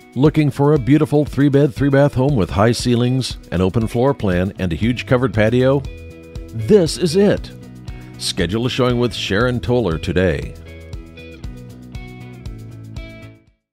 Looking for a beautiful 3-bed, 3-bath home with high ceilings, an open floor plan, and a huge covered patio? This is it. Schedule a showing with Sharon Toler today.